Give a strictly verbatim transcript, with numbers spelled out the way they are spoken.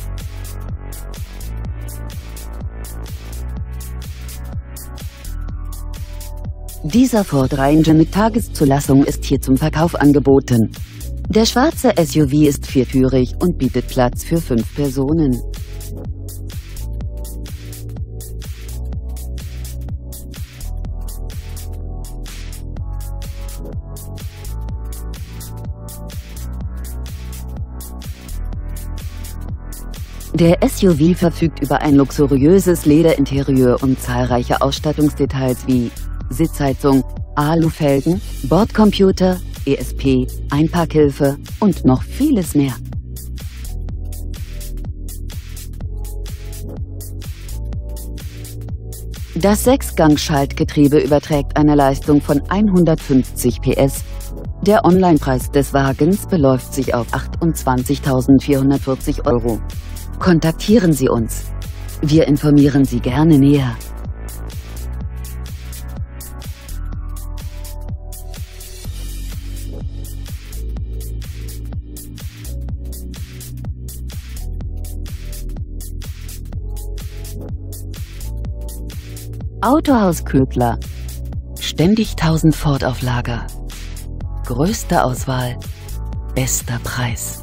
Dieser Ford Ranger mit Tageszulassung ist hier zum Verkauf angeboten. Der schwarze S U V ist viertürig und bietet Platz für fünf Personen. Der S U V verfügt über ein luxuriöses Lederinterieur und zahlreiche Ausstattungsdetails wie Sitzheizung, Alufelgen, Bordcomputer, E S P, Einparkhilfe und noch vieles mehr. Das Sechsgang-Schaltgetriebe überträgt eine Leistung von hundertfünfzig P S. Der Onlinepreis des Wagens beläuft sich auf achtundzwanzigtausendvierhundertvierzig Euro. Kontaktieren Sie uns. Wir informieren Sie gerne näher. Autohaus Ködler. Ständig tausend Ford auf Lager. Größte Auswahl, bester Preis.